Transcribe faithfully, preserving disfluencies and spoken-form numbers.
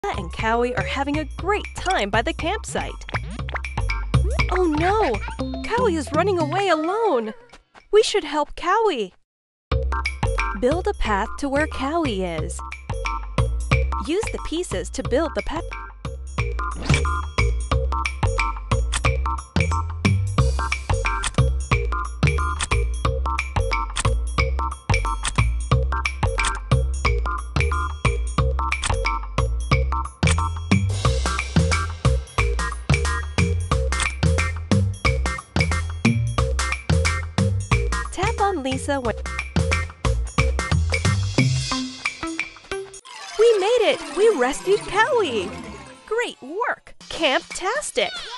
Lisa and Cowie are having a great time by the campsite. Oh no! Cowie is running away alone! We should help Cowie! Build a path to where Cowie is. Use the pieces to build the path. Tap on Lisa when... We made it! We rescued Cowie! Great work! Camp-tastic!